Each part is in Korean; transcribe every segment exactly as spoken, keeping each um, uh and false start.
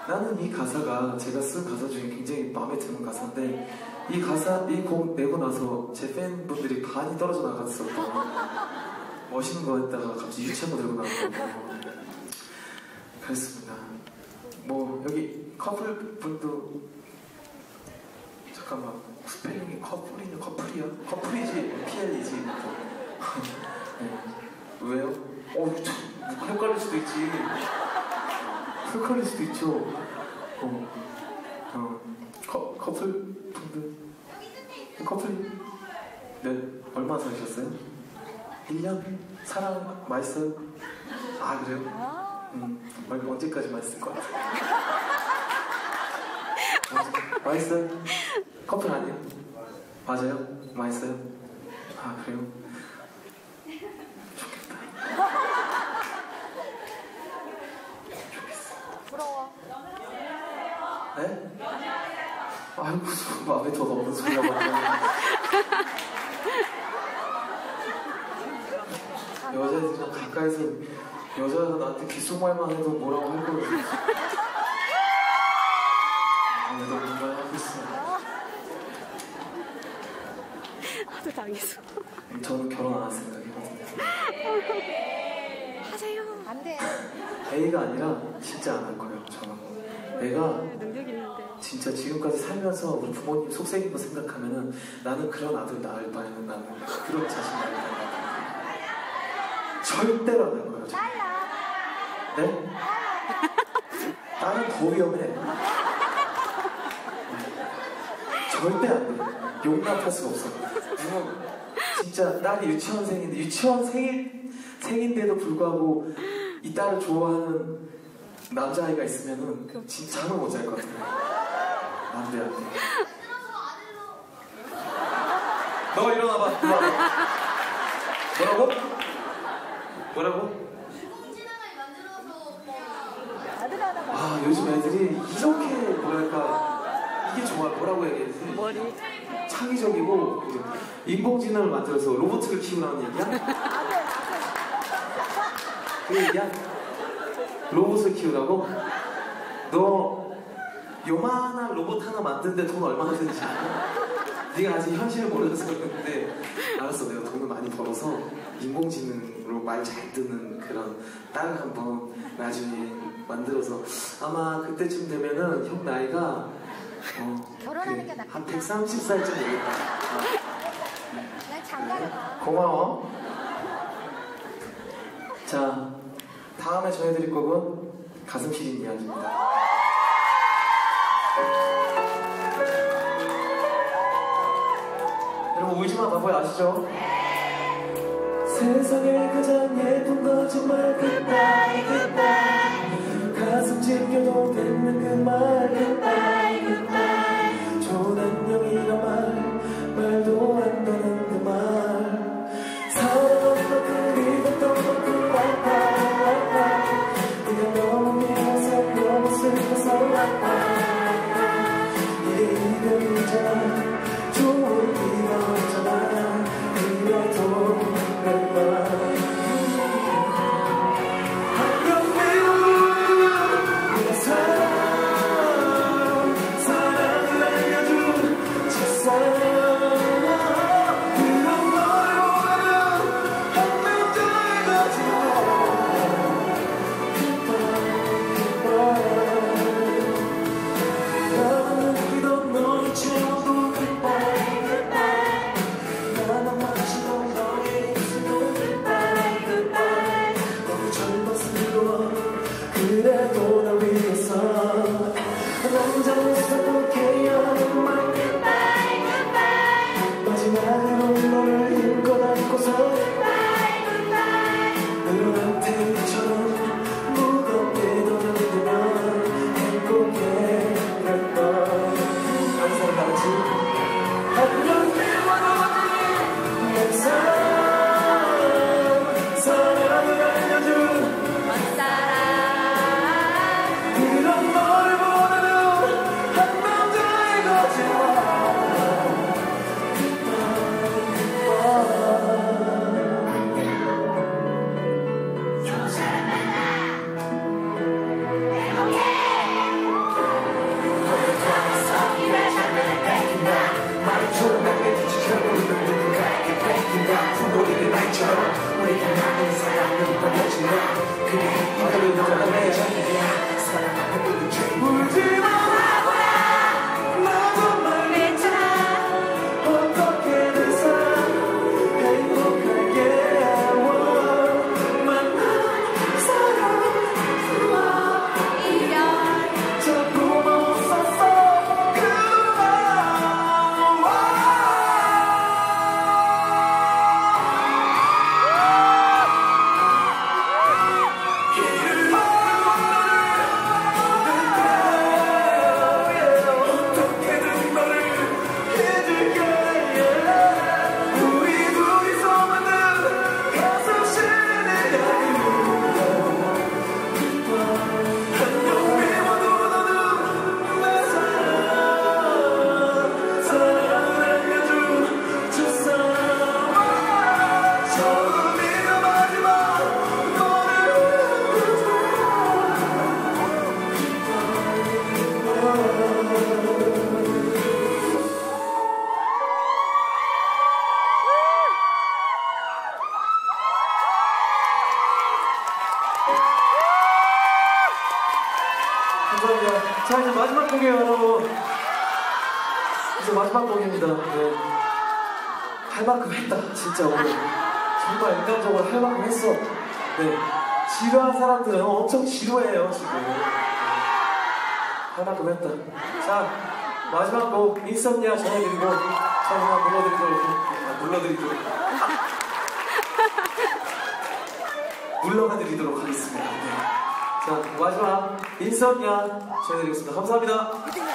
나는 이 가사가 제가 쓴 가사 중에 굉장히 마음에 드는 가사인데 이 가사, 이 곡 내고 나서 제 팬분들이 반이 떨어져 나갔었던 멋있는 거 했다가 갑자기 유치한 거 들고 나왔거든요. 그랬습니다. 뭐 여기 커플 분도 잠깐만 스펠링이 커플이냐 커플이야? 커플이지 피엘이지 네. 왜요? 어, 헷갈릴 수도 있지. 헷갈릴 수도 있죠. 어, 어, 커, 커플 분들 커플 네 얼마 사셨어요? 일 년? 사랑 맛있어요? 아 그래요? 음, 언제까지 맛있을 것 같아요? 맛있어요? 커플 아니에요? 맞아요? 맛있어요? 아 그래요? 좋겠다. 부러워. 네? 아이고 마음에 더 없는 소리라고 하네. 여자애들이랑 가까이서 여자가 나한테 귓속말만 해도 뭐라고 할 거예요. 아무래도 뭔가 하고 있어. 하도 당했어. 저는 결혼 안 할 생각이거든요. 하세요. 안 돼. A가 아니라 진짜 안 할 거예요. 저는 내가 능력 있는데. 진짜 지금까지 살면서 우리 부모님 속색인 거 생각하면은 나는 그런 아들 낳을 바에는 나는 그런 자식 낳을 바에는 절대로 안 할 거예요. 저는. 네? 딸은 더 위험해. 절대 안 돼. 용납할 수가 없어. 누구 진짜 딸이 유치원생인데 유치원생인 생인데도 불구하고 이 딸을 좋아하는 남자아이가 있으면은 진짜 잠을 못 잘 것 같아요. 안 돼, 안 돼. 너 일어나봐. 일어나봐. 뭐라고? 뭐라고? 아, 요즘 애들이 이렇게 뭐랄까 이게 좋아. 뭐라고 얘기해야지? 머리. 창의적이고 인공지능을 만들어서 로봇을 키우라는 얘기야? 그 얘기야? 로봇을 키우라고? 너 요만한 로봇 하나 만드는데 돈 얼마나 드는지 알아? 네가 아직 현실을 몰라서 그러는데 알았어, 내가 돈을 많이 벌어서 인공지능으로 말 잘 듣는 그런 딸을 한번 나중에 만들어서 아마 그때쯤 되면은 형 나이가 어, 결혼하는 그래, 게 낫겠다. 한 백삼십 살쯤 되겠다. 어. 난 장가를 가. 고마워. 자, 다음에 전해드릴 곡은 가슴 시린 이야기입니다. 여러분 울지마 바보y 아시죠? 세상에 가장 예쁜 건 정말 goodbye goodbye 가슴 찢겨도 되는 그 말 goodbye goodbye 좋은 안녕이란 말 말도 안 되는 그 말 사랑한 만큼 믿었던 만큼 왔다 왔다 네가 너무 미워서 너무 슬퍼서 왔다 이게 이별이잖아 좋은 이별이잖아 이래도 그래도 날 위해서 남자로서 포기해야 하는 말 goodbye goodbye 마지막으로 너를 힘껏 안고서 goodbye goodbye 너한테 이처럼 무겁게 너를 믿으면 행복해 갈 거야 항상 같이 하루는 미워도 내 사랑 사랑을 알려준 첫사랑 감사합니다. 자, 이제 마지막 곡이에요, 여러분. 이제 마지막 곡입니다. 네. 할 만큼 했다, 진짜 오늘. 정말 인간적으로 할 만큼 했어. 네. 지루한 사람들은 엄청 지루해요, 지금. 네. 할 만큼 했다. 자, 마지막 곡, 인썸니아 전해드리고, 저 그냥 불러드리도록, 아, 불러드리도록. 물러가드리도록 하겠습니다. 네. 자, 마지막, 인썸니아 전해드리겠습니다. 감사합니다.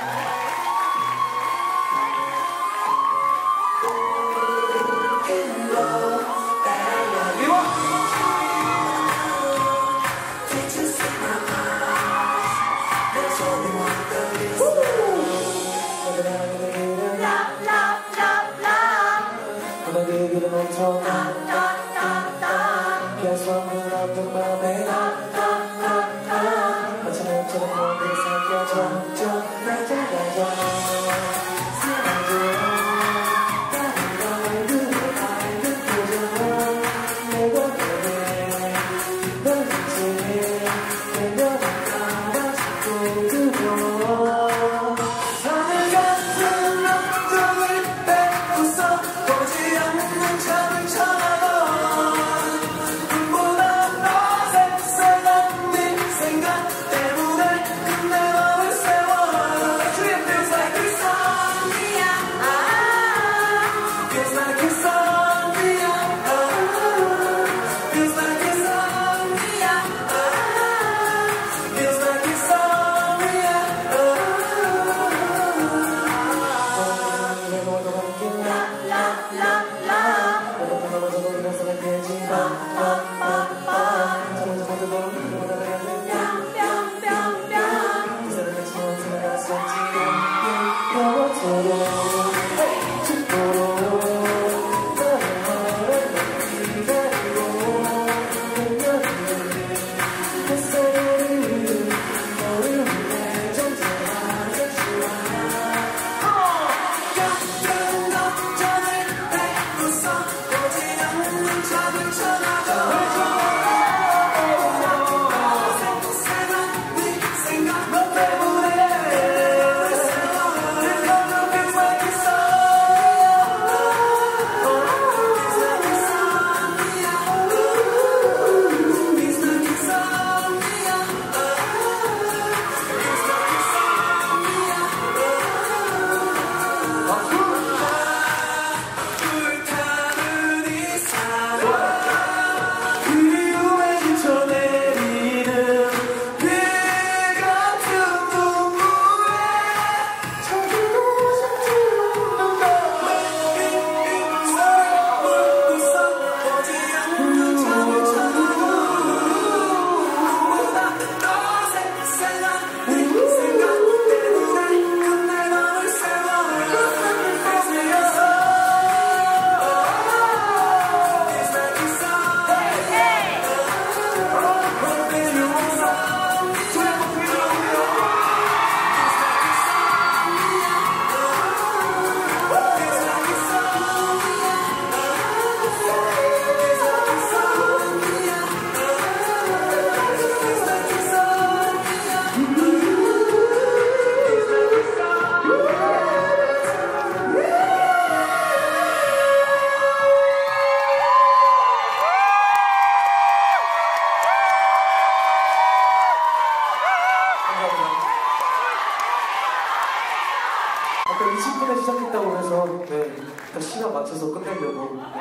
이십 분에 시작했다고 해서 네, 다 시간 맞춰서 끝내려고 네.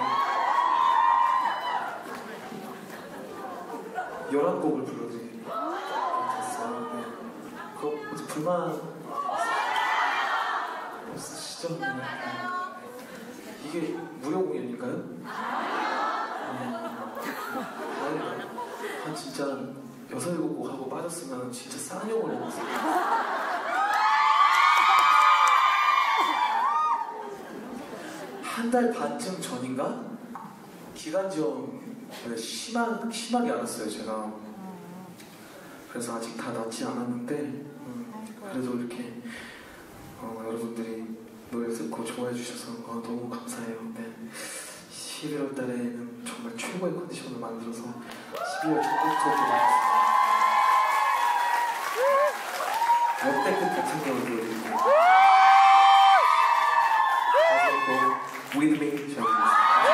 열한 곡을 불러드리게 됐어요. 네. 그거 혹시 불만 없으시죠? 네. 이게 무료 공연인가요? 음, 한 진짜 여섯 일곱 곡 하고 빠졌으면 진짜 쌍욕을 먹었어요. 한 달 반쯤 전인가? 기관지염 심하, 심하게 알았어요, 제가. 그래서 아직 다 낫지 않았는데, 음, 그래도 이렇게 어, 여러분들이 노래 듣고 좋아해 주셔서 어, 너무 감사해요. 네. 십일월 달에는 정말 최고의 컨디션을 만들어서 십이월 전국투어도 나왔습니다. 역대급 같은 경우도 With Me 전해드리겠습니다.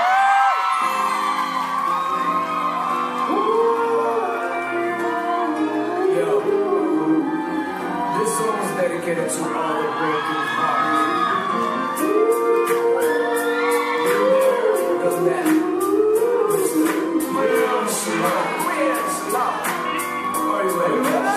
Yo, this song is dedicated to all the broken hearts. Because that, real slow, real slow. Are you ready?